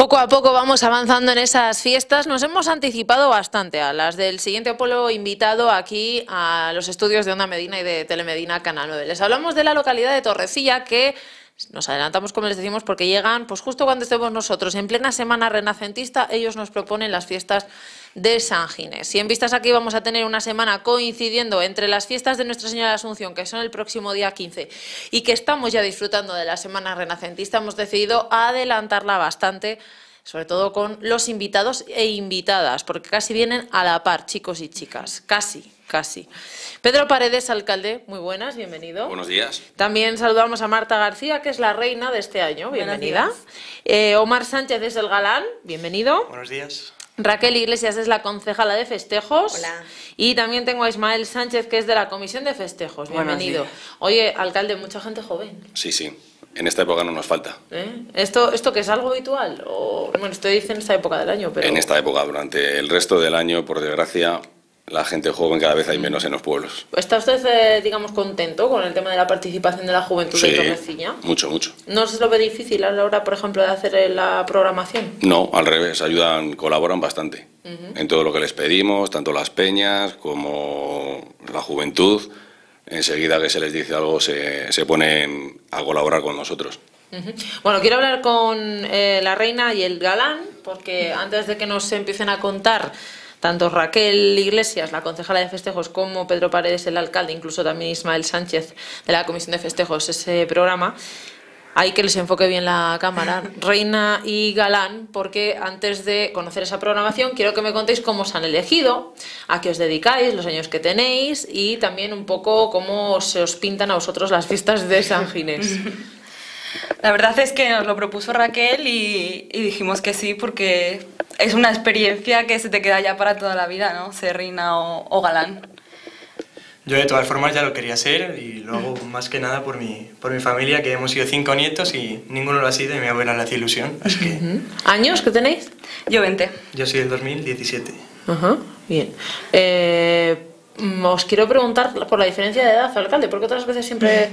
Poco a poco vamos avanzando en esas fiestas. Nos hemos anticipado bastante a las del siguiente polo invitado aquí a los estudios de Onda Medina y de Telemedina Canal 9. Les hablamos de la localidad de Torrecilla, que nos adelantamos, como les decimos, porque llegan pues justo cuando estemos nosotros en plena semana renacentista. Ellos nos proponen las fiestas de San Ginés. Y en vistas aquí vamos a tener una semana coincidiendo entre las fiestas de Nuestra Señora de Asunción, que son el próximo día 15, y que estamos ya disfrutando de la semana renacentista. Hemos decidido adelantarla bastante, sobre todo con los invitados e invitadas, porque casi vienen a la par, chicos y chicas, casi. Pedro Paredes, alcalde, muy buenas, bienvenido. Buenos días. También saludamos a Marta García, que es la reina de este año, bienvenida. Omar Sánchez es el galán, bienvenido. Buenos días. Raquel Iglesias es la concejala de festejos. Hola. Y también tengo a Ismael Sánchez, que es de la comisión de festejos, bienvenido. Oye, alcalde, mucha gente joven. Sí, en esta época no nos falta. ¿Esto que es algo habitual? O, bueno, esto dice en esta época del año, pero... En esta época, durante el resto del año, por desgracia, la gente joven cada vez hay menos en los pueblos. ¿Está usted, digamos, contento con el tema de la participación de la juventud de Torrecilla? Mucho. ¿No se lo ve difícil a la hora, por ejemplo, de hacer la programación? No, al revés, colaboran bastante. En todo lo que les pedimos, tanto las peñas como la juventud. Enseguida que se les dice algo se ponen a colaborar con nosotros. Bueno, quiero hablar con la reina y el galán, porque antes de que nos empiecen a contar tanto Raquel Iglesias, la concejala de festejos, como Pedro Paredes, el alcalde, incluso también Ismael Sánchez de la comisión de festejos, ese programa, hay que les enfoque bien la cámara, reina y galán, porque antes de conocer esa programación quiero que me contéis cómo os han elegido, a qué os dedicáis, los años que tenéis y también un poco cómo se os pintan a vosotros las fiestas de San Ginés. La verdad es que nos lo propuso Raquel y dijimos que sí, porque es una experiencia que se te queda ya para toda la vida, ¿no? Ser reina o galán. Yo de todas formas ya lo quería ser y lo hago más que nada por mi familia, que hemos sido 5 nietos y ninguno lo ha sido y mi abuela le hace ilusión, así que... ¿Años que tenéis? Yo 20. Yo soy del 2017. Bien. Os quiero preguntar por la diferencia de edad, alcalde, porque otras veces siempre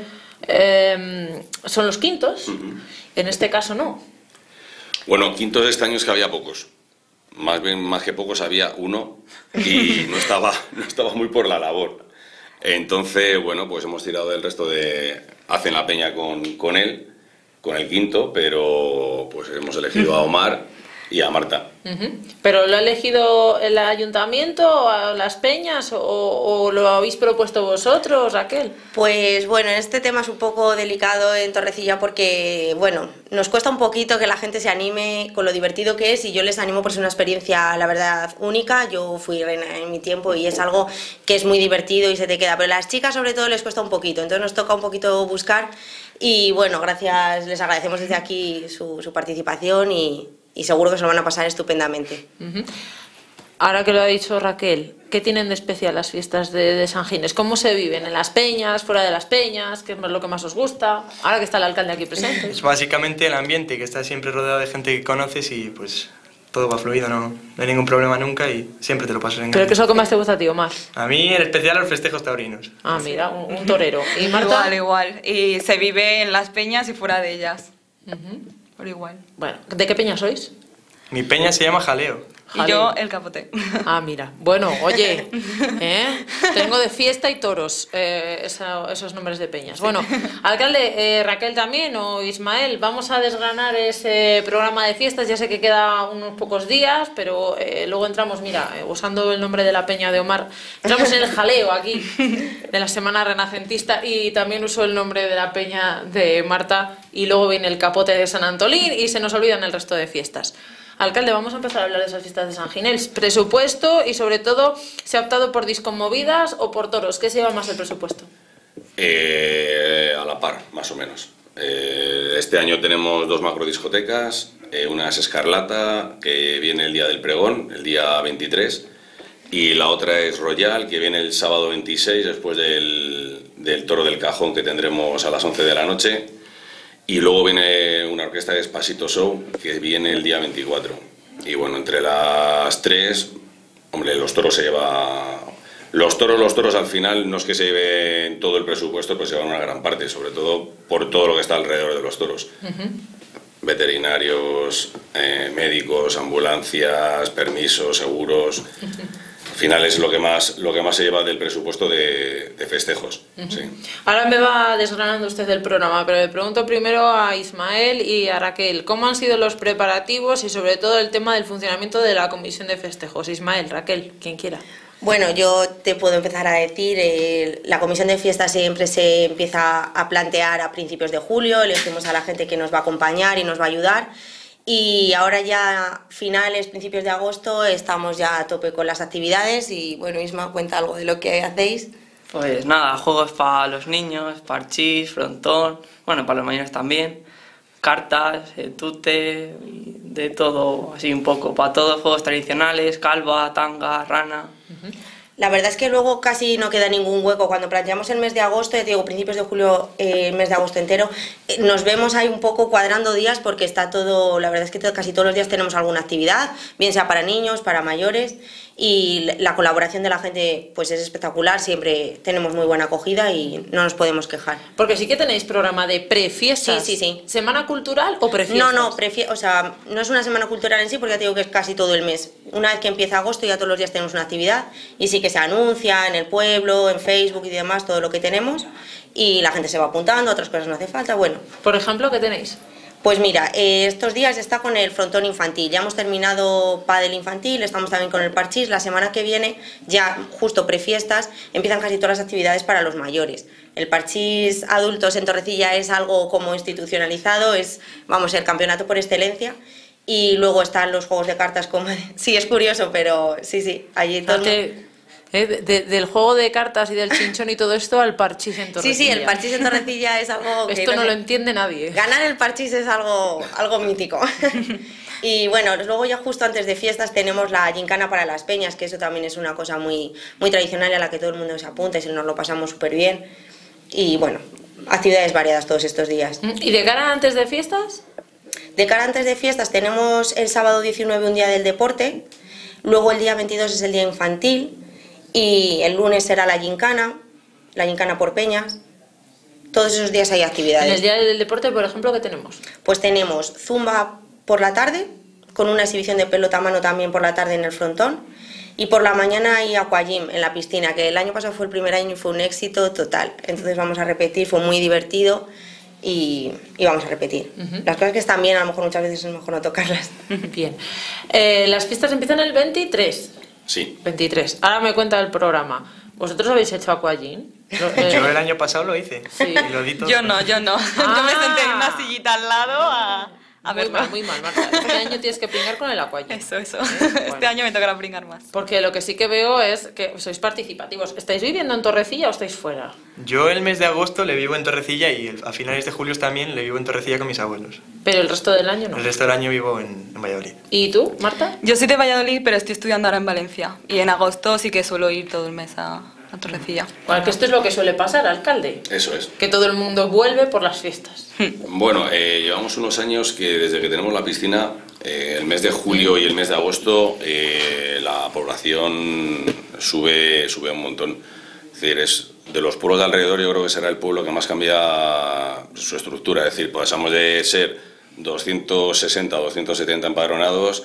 son los quintos, en este caso no. Bueno, quintos este año es que había pocos. Más que pocos había uno y no estaba muy por la labor. Entonces, bueno, pues hemos tirado del resto hacen la peña con él, con el quinto, pero pues hemos elegido a Omar y a Marta. ¿Pero lo ha elegido el ayuntamiento, a las peñas, o lo habéis propuesto vosotros, Raquel? Pues bueno, este tema es un poco delicado en Torrecilla porque, bueno, nos cuesta un poquito que la gente se anime con lo divertido que es y yo les animo por ser una experiencia, la verdad, única. Yo fui reina en mi tiempo y es algo que es muy divertido y se te queda, pero a las chicas sobre todo les cuesta un poquito, entonces nos toca un poquito buscar y bueno, gracias, les agradecemos desde aquí su participación y seguro que se lo van a pasar estupendamente. Ahora que lo ha dicho Raquel, ¿qué tienen de especial las fiestas de San Ginés? ¿Cómo se viven? ¿En las peñas, fuera de las peñas? ¿Qué es lo que más os gusta? Ahora que está el alcalde aquí presente. Es básicamente el ambiente, que estás siempre rodeado de gente que conoces y pues todo va fluido, no hay ningún problema nunca y siempre te lo pasas en ¿Pero qué es lo que más te gusta a ti, Omar? A mí en especial los festejos taurinos. Ah, mira, un torero. ¿Y Marta? Igual. Y se vive en las peñas y fuera de ellas. Por igual. Bueno, ¿de qué peña sois? Mi peña se llama Jaleo. Y yo el capote. Ah, mira. Bueno, oye, tengo de fiesta y toros esos nombres de peñas. Bueno, alcalde, Raquel también o Ismael, vamos a desgranar ese programa de fiestas. Ya sé que queda unos pocos días, pero luego entramos, mira, usando el nombre de la peña de Omar, entramos en el jaleo aquí de la semana renacentista y también uso el nombre de la peña de Marta y luego viene el capote de San Antolín y se nos olvidan el resto de fiestas. Alcalde, vamos a empezar a hablar de esas fiestas de San Ginés. Presupuesto y sobre todo, ¿se ha optado por discomovidas o por toros? ¿Qué se lleva más el presupuesto? A la par, más o menos. Este año tenemos 2 macrodiscotecas, una es Escarlata, que viene el día del pregón, el día 23, y la otra es Royal, que viene el sábado 26, después del Toro del Cajón, que tendremos a las 11 de la noche. Y luego viene una orquesta de Despacito Show, que viene el día 24. Y bueno, entre las 3, hombre, los toros se lleva... Los toros al final no es que se lleven todo el presupuesto, pues se llevan una gran parte, sobre todo por todo lo que está alrededor de los toros. Veterinarios, médicos, ambulancias, permisos, seguros. Al final es lo que más se lleva del presupuesto de festejos. Sí. Ahora me va desgranando usted el programa, pero le pregunto primero a Ismael y a Raquel, ¿cómo han sido los preparativos y sobre todo el tema del funcionamiento de la comisión de festejos? Ismael, Raquel, quien quiera. Bueno, yo te puedo empezar a decir, la comisión de fiestas siempre se empieza a plantear a principios de julio, elegimos a la gente que nos va a acompañar y nos va a ayudar. Y ahora ya finales, principios de agosto, estamos ya a tope con las actividades y bueno, Isma, cuenta algo de lo que hacéis. Pues nada, juegos para los niños, parchís, frontón, bueno, para los mayores también, cartas, tute, de todo, así un poco, para todos, juegos tradicionales, calva, tanga, rana. La verdad es que luego casi no queda ningún hueco. Cuando planteamos el mes de agosto, ya te digo, principios de julio, mes de agosto entero, nos vemos ahí un poco cuadrando días porque está todo, la verdad es que casi todos los días tenemos alguna actividad, bien sea para niños, para mayores, y la colaboración de la gente pues es espectacular, siempre tenemos muy buena acogida y no nos podemos quejar. Porque sí que tenéis programa de prefiestas. Sí. ¿Semana cultural o prefiestas? No, o sea, no es una semana cultural en sí porque ya te digo que es casi todo el mes. Una vez que empieza agosto ya todos los días tenemos una actividad y sí que se anuncia en el pueblo, en Facebook y demás, todo lo que tenemos y la gente se va apuntando, otras cosas no hace falta, bueno. Por ejemplo, ¿qué tenéis? Pues mira, estos días está con el frontón infantil, ya hemos terminado pádel infantil, estamos también con el parchís, la semana que viene, ya justo prefiestas, empiezan casi todas las actividades para los mayores. El parchís adultos en Torrecilla es algo como institucionalizado, es, vamos, el campeonato por excelencia, y luego están los juegos de cartas, como sí, es curioso, pero sí, allí todo del juego de cartas y del chinchón y todo esto al parchís en Torrecilla. Sí, el parchís en Torrecilla es algo que esto no lo entiende nadie. Ganar el parchís es algo mítico. Y bueno, luego ya justo antes de fiestas tenemos la gincana para las peñas, que eso también es una cosa muy tradicional a la que todo el mundo se apunta y nos lo pasamos súper bien. Y bueno, actividades variadas todos estos días. ¿Y de cara antes de fiestas? De cara antes de fiestas tenemos el sábado 19 un día del deporte, luego el día 22 es el día infantil, y el lunes será la gincana por peñas. Todos esos días hay actividades. En el día del deporte, por ejemplo, ¿qué tenemos? Pues tenemos zumba por la tarde, con una exhibición de pelota a mano también por la tarde en el frontón, y por la mañana hay aquagym en la piscina, que el año pasado fue el primer año y fue un éxito total. Entonces vamos a repetir, fue muy divertido y vamos a repetir. Las cosas que están bien, a lo mejor muchas veces es mejor no tocarlas. Bien. Las fiestas empiezan el 23. Sí. 23. Ahora me cuenta el programa. ¿Vosotros habéis hecho aquagym? Yo el año pasado lo hice. Sí. Y lo di todo. Yo no. Yo me senté en una sillita al lado a verla. Muy mal, Marta. Este año tienes que pringar con el aquagym. Eso. Bueno. Este año me tocará pringar más. Porque lo que sí que veo es que sois participativos. ¿Estáis viviendo en Torrecilla o estáis fuera? Yo el mes de agosto le vivo en Torrecilla y a finales de julio también le vivo en Torrecilla con mis abuelos. Pero el resto del año no. El resto del año vivo en Valladolid. ¿Y tú, Marta? Yo soy de Valladolid, pero estoy estudiando ahora en Valencia. Y en agosto sí que suelo ir todo el mes a Torrecilla. Bueno, que esto es lo que suele pasar, alcalde. Eso es. Que todo el mundo vuelve por las fiestas. Bueno, llevamos unos años que desde que tenemos la piscina, el mes de julio y el mes de agosto, la población sube un montón. Es decir, es de los pueblos de alrededor, yo creo que será el pueblo que más cambia su estructura. Es decir, pasamos de ser 260 o 270 empadronados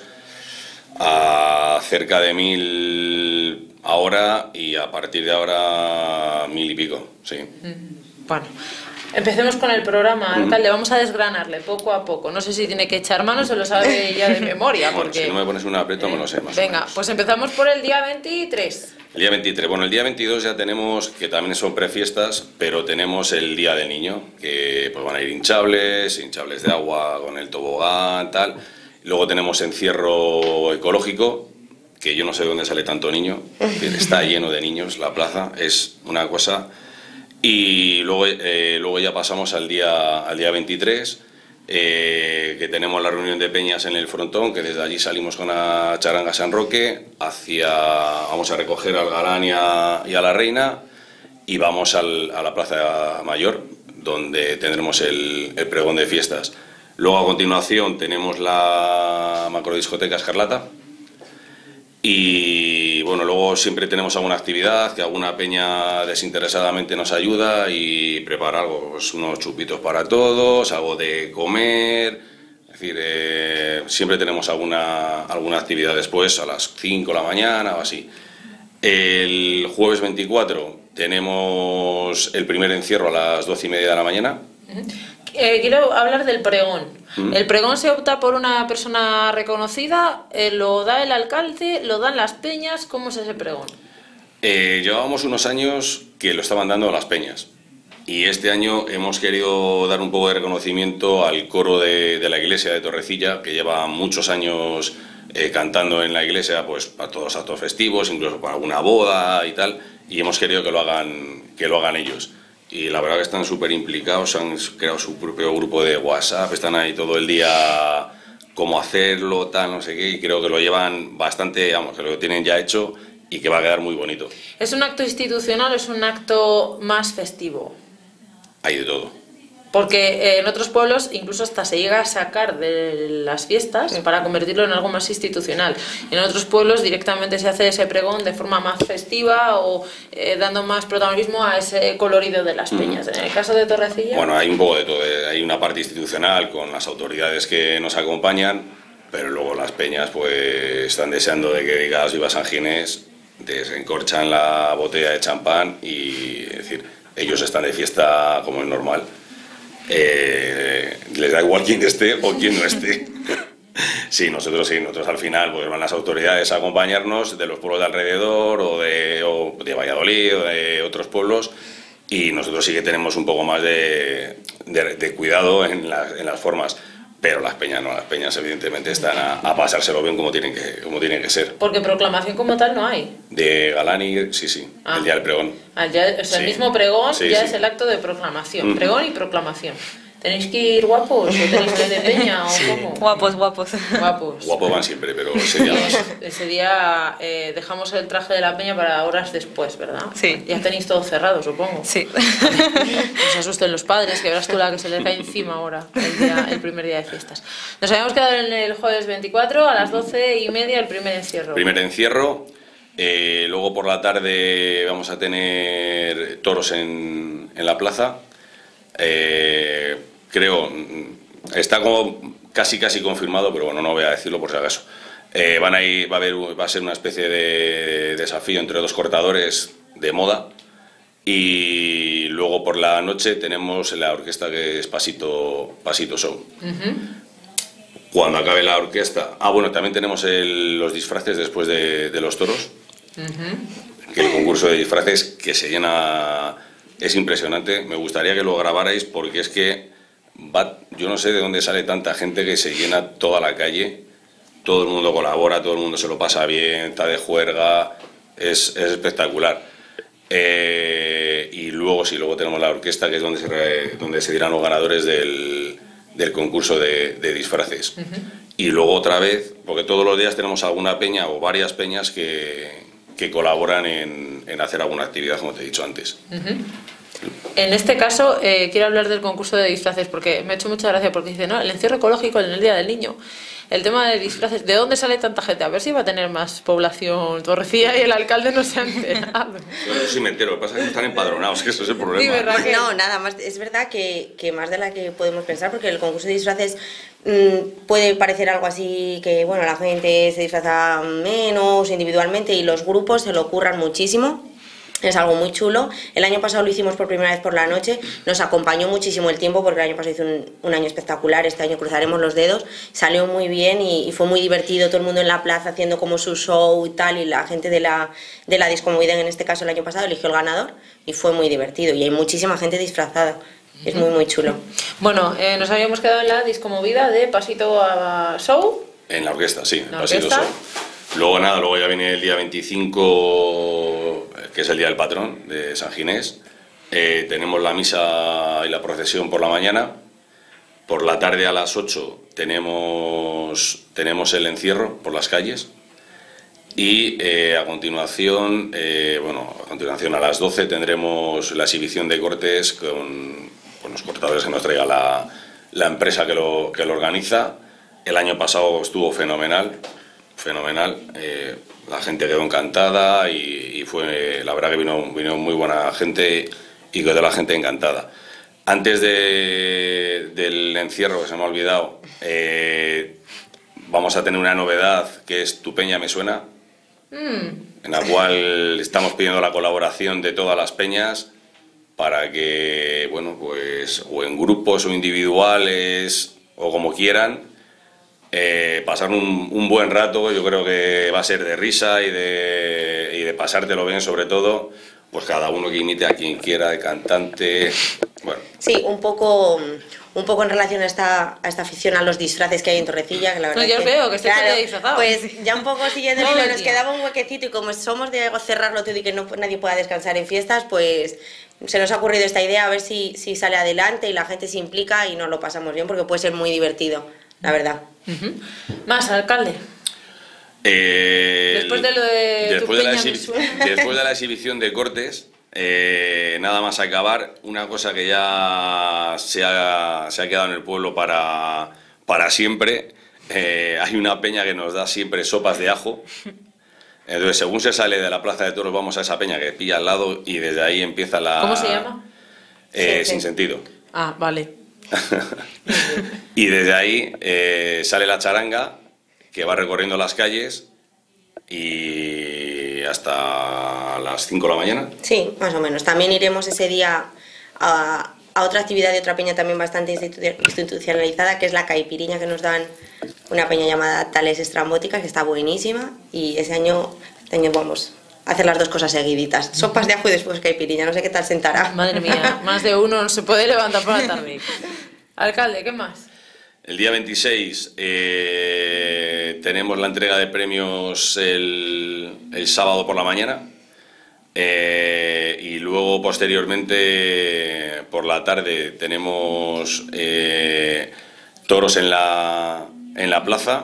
a cerca de 1000 ahora y a partir de ahora 1000 y pico, sí. Bueno, empecemos con el programa, alcalde. Vamos a desgranarle poco a poco. No sé si tiene que echar manos o lo sabe ya de memoria. Bueno, porque... si no me pones un aprieto me lo sé más o Venga, menos. pues empezamos por el día 23. El día 23. Bueno, el día 22 ya tenemos, que también son prefiestas, pero tenemos el Día del Niño, que pues van a ir hinchables de agua con el tobogán, tal. Luego tenemos encierro ecológico, que yo no sé de dónde sale tanto niño, está lleno de niños la plaza, es una cosa. Y luego ya pasamos al día 23, que tenemos la reunión de peñas en el frontón, que desde allí salimos con la charanga San Roque, vamos a recoger al galán y a la reina, y vamos a la Plaza Mayor, donde tendremos el pregón de fiestas. Luego a continuación tenemos la macrodiscoteca Escarlata. Y bueno, luego siempre tenemos alguna actividad, que alguna peña desinteresadamente nos ayuda y prepara algo, pues unos chupitos para todos, algo de comer, decir, siempre tenemos alguna actividad después, a las 5 de la mañana o así. El jueves 24 tenemos el primer encierro a las 12:30 de la mañana. Quiero hablar del pregón. ¿El pregón se opta por una persona reconocida? ¿Lo da el alcalde? ¿Lo dan las peñas? ¿Cómo es ese pregón? Llevábamos unos años que lo estaban dando las peñas. Y este año hemos querido dar un poco de reconocimiento al coro de la iglesia de Torrecilla, que lleva muchos años cantando en la iglesia, pues para todos los actos festivos, incluso para alguna boda y tal, y hemos querido que lo hagan ellos. Y la verdad que están súper implicados, han creado su propio grupo de WhatsApp, están ahí todo el día, cómo hacerlo, tal, no sé qué, y creo que lo llevan bastante, vamos, que lo tienen ya hecho y que va a quedar muy bonito. ¿Es un acto institucional o es un acto más festivo? Hay de todo. Porque en otros pueblos incluso hasta se llega a sacar de las fiestas para convertirlo en algo más institucional. En otros pueblos directamente se hace ese pregón de forma más festiva o dando más protagonismo a ese colorido de las peñas. En el caso de Torrecilla... Bueno, hay un poco de todo. Hay una parte institucional con las autoridades que nos acompañan, pero luego las peñas pues están deseando de que diga Viva San Ginés, desencorchan la botella de champán y es decir... Ellos están de fiesta como es normal. Les da igual quién esté o quién no esté. Sí, nosotros al final pues van las autoridades a acompañarnos de los pueblos de alrededor o de Valladolid o de otros pueblos y nosotros sí que tenemos un poco más de cuidado en las formas. Pero las peñas no, las peñas evidentemente están a pasárselo bien como tienen que ser. Porque proclamación como tal no hay. De Galani, sí, el día del pregón. El mismo pregón es el acto de proclamación, pregón y proclamación. ¿Tenéis que ir guapos o tenéis que ir de peña o cómo? Guapos. Guapos van siempre, pero ese día dejamos el traje de la peña para horas después, ¿verdad? Sí. Ya tenéis todo cerrado, supongo. Sí. No se asusten los padres, que verás tú la que se les cae encima ahora, el primer día de fiestas. Nos habíamos quedado en el jueves 24 a las 12:30 el primer encierro. Primer encierro. Luego por la tarde vamos a tener toros en la plaza. Creo, está como casi confirmado, pero bueno, no voy a decirlo por si acaso. Va a ser una especie de desafío entre dos cortadores de moda y luego por la noche tenemos la orquesta que es Pasito Show. Cuando acabe la orquesta... bueno, también tenemos los disfraces después de los toros, que el concurso de disfraces que se llena... Es impresionante, me gustaría que lo grabarais porque es que yo no sé de dónde sale tanta gente que se llena toda la calle, todo el mundo colabora, todo el mundo se lo pasa bien, está de juerga, es espectacular. Y luego tenemos la orquesta que es donde se dirán los ganadores del concurso de disfraces. Y luego otra vez, porque todos los días tenemos alguna peña o varias peñas que colaboran en hacer alguna actividad, como te he dicho antes. En este caso, quiero hablar del concurso de disfraces, porque me ha hecho mucha gracia, porque dice, no, el encierro ecológico en el Día del Niño. El tema de disfraces, ¿de dónde sale tanta gente? A ver si va a tener más población Torrecilla y el alcalde no se ha enterado. Yo sí me entero, lo que pasa es que están empadronados, que eso es el problema. Sí, ¿verdad que? No, nada más. Es verdad que más de la que podemos pensar, porque el concurso de disfraces puede parecer algo así que, bueno, la gente se disfraza menos individualmente y los grupos se lo curran muchísimo. Es algo muy chulo. El año pasado lo hicimos por primera vez por la noche. Nos acompañó muchísimo el tiempo porque el año pasado hizo un año espectacular. Este año cruzaremos los dedos. Salió muy bien y fue muy divertido. Todo el mundo en la plaza haciendo como su show y tal. Y la gente de la Discomovida, en este caso el año pasado, eligió el ganador y fue muy divertido. Y hay muchísima gente disfrazada. Es muy chulo. Bueno, nos habíamos quedado en la Discomovida de Pasito a Show. En la orquesta, sí, ¿La Pasito orquesta? Show. Luego ya viene el día 25, que es el día del patrón de San Ginés. Tenemos la misa y la procesión por la mañana. Por la tarde a las 8 tenemos el encierro por las calles. Y a continuación a las 12 tendremos la exhibición de cortes con los cortadores que nos traiga la empresa que lo organiza. El año pasado estuvo fenomenal. La gente quedó encantada y fue, la verdad que vino muy buena gente y quedó la gente encantada. Antes del encierro, que se me ha olvidado, vamos a tener una novedad que es Tu Peña Me Suena, en la cual estamos pidiendo la colaboración de todas las peñas para que, bueno, pues o en grupos o individuales o como quieran, pasar un buen rato. Yo creo que va a ser de risa y de pasártelo bien, sobre todo, pues cada uno que imite a quien quiera, de cantante, bueno. Sí, un poco en relación a esta afición a los disfraces que hay en Torrecilla, que la verdad No, yo que, veo que estoy claro, disfrazado. pues ya un poco siguiendo el Todo hilo, el nos día. quedaba un huequecito, y como somos de cerrarlo todo y que nadie pueda descansar en fiestas, pues se nos ha ocurrido esta idea, a ver si sale adelante y la gente se implica y nos lo pasamos bien, porque puede ser muy divertido, la verdad. Más, alcalde. Después de lo de Tu después de Peña Me Suena. después de la exhibición de cortes, nada más acabar, una cosa que ya se ha quedado en el pueblo para siempre. Hay una peña que nos da siempre sopas de ajo. Entonces, según se sale de la Plaza de Toros, vamos a esa peña que pilla al lado y desde ahí empieza la... ¿Cómo se llama? Sin sentido. Ah, vale. Y desde ahí sale la charanga, que va recorriendo las calles y hasta las 5 de la mañana. Sí, más o menos. También iremos ese día a otra actividad de otra peña también bastante institucionalizada, que es la caipiriña que nos dan una peña llamada Tales Estrambóticas, que está buenísima, y este año vamos a hacer las dos cosas seguiditas. Sopas de ajo y después caipiriña, no sé qué tal sentará. Madre mía, más de uno no se puede levantar por la tarde. Alcalde, ¿qué más? El día 26 tenemos la entrega de premios el sábado por la mañana, y luego posteriormente por la tarde tenemos toros en la plaza,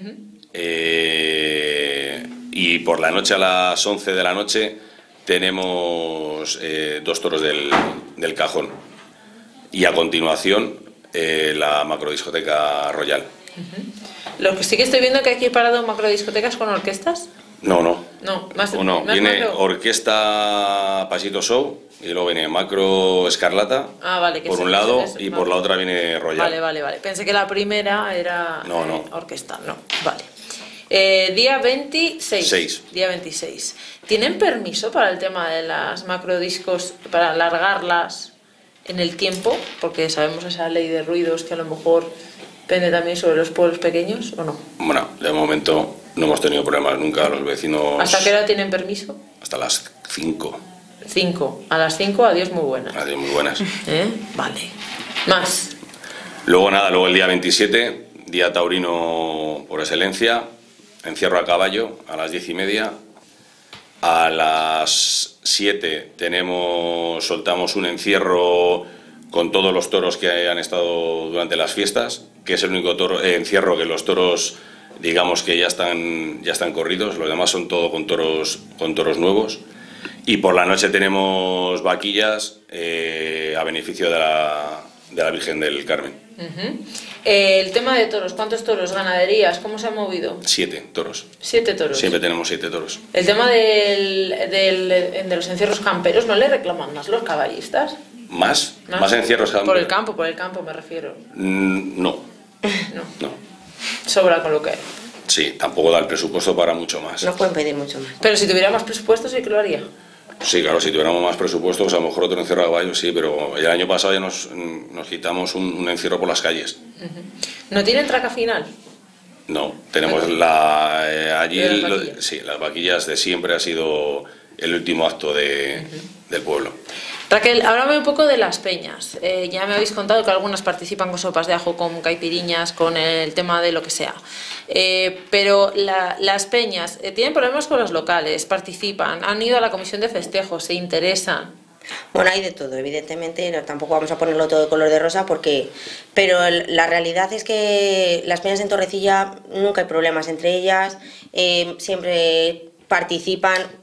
y por la noche a las 11 de la noche tenemos 2 toros del cajón, y a continuación la macrodiscoteca Royal. Lo que sí que estoy viendo que aquí he parado macrodiscotecas con orquestas. No, más no, más viene macro. Orquesta Pasito Show y luego viene Macro Escarlata, Ah, vale, que por sí, un lado, eso es y macro. por la otra viene Royal. Vale. Pensé que la primera era No. orquesta. No, vale. Día 26. Día 26. ¿Tienen permiso para el tema de las macrodiscos, para alargarlas en el tiempo? Porque sabemos esa ley de ruidos que a lo mejor pende también sobre los pueblos pequeños, ¿o no? Bueno, de momento no hemos tenido problemas nunca, los vecinos... ¿Hasta qué hora tienen permiso? Hasta las 5. 5. A las 5, adiós, muy buenas. Adiós, muy buenas. Vale. Más. Luego el día 27, día taurino por excelencia, encierro a caballo a las 10:30. A las 7 soltamos un encierro con todos los toros que han estado durante las fiestas, que es el único encierro que los toros, digamos que ya están corridos, los demás son todo con toros nuevos. Y por la noche tenemos vaquillas a beneficio de la Virgen del Carmen. El tema de toros, ¿cuántos toros? ¿Ganaderías? ¿Cómo se ha movido? 7 toros. 7 toros. Siempre tenemos 7 toros. El tema de los encierros camperos, ¿no le reclaman más los caballistas? ¿Más encierros Por el campo me refiero. No. No. Sobra con lo que hay. Sí, tampoco da el presupuesto para mucho más. No pueden pedir mucho más. Pero si tuviera más presupuesto sí que lo haría. Sí, claro, si tuviéramos más presupuesto, pues a lo mejor otro encierro a caballo, sí, pero el año pasado ya nos quitamos un encierro por las calles. ¿No tienen traca final? No, tenemos allí ¿De las vaquillas? sí, las vaquillas de siempre ha sido el último acto del pueblo. Raquel, háblame un poco de las peñas. Ya me habéis contado que algunas participan con sopas de ajo, con caipiriñas, con el tema de lo que sea. Pero las peñas tienen problemas con los locales, participan, han ido a la comisión de festejos, se interesan. Bueno, hay de todo, evidentemente, tampoco vamos a ponerlo todo de color de rosa, pero la realidad es que las peñas en Torrecilla nunca hay problemas entre ellas, siempre participan.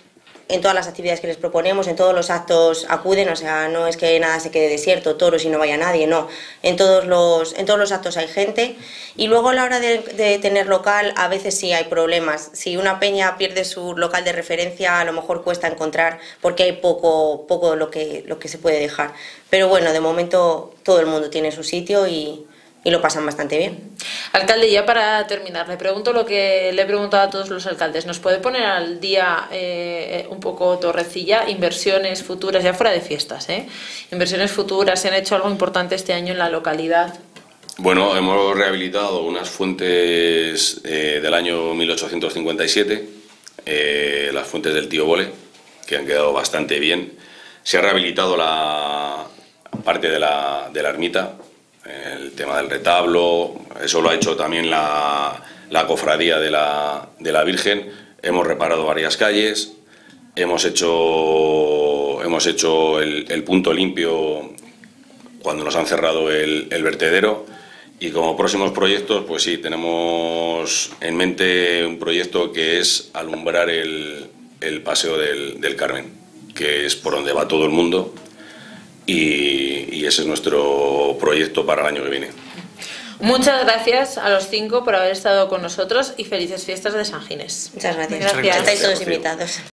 en todas las actividades que les proponemos, en todos los actos acuden, o sea, no es que nada se quede desierto, toros y no vaya nadie, no. En todos los actos hay gente. Y luego a la hora de tener local, a veces sí hay problemas. Si una peña pierde su local de referencia, a lo mejor cuesta encontrar, porque hay poco lo que se puede dejar. Pero bueno, de momento todo el mundo tiene su sitio y lo pasan bastante bien. Alcalde, ya para terminar, le pregunto lo que le he preguntado a todos los alcaldes. ¿Nos puede poner al día un poco Torrecilla? Inversiones futuras, ya fuera de fiestas, inversiones futuras, ¿se han hecho algo importante este año en la localidad? Bueno, hemos rehabilitado unas fuentes del año 1857, las fuentes del Tío Bole, que han quedado bastante bien. Se ha rehabilitado la parte de la ermita, el tema del retablo, eso lo ha hecho también la cofradía de la Virgen. Hemos reparado varias calles, hemos hecho el punto limpio cuando nos han cerrado el vertedero. Y como próximos proyectos, pues sí, tenemos en mente un proyecto que es alumbrar el Paseo del Carmen, que es por donde va todo el mundo. Y ese es nuestro proyecto para el año que viene. Muchas gracias a los 5 por haber estado con nosotros y felices fiestas de San Ginés. Muchas gracias. Gracias. Estáis todos invitados.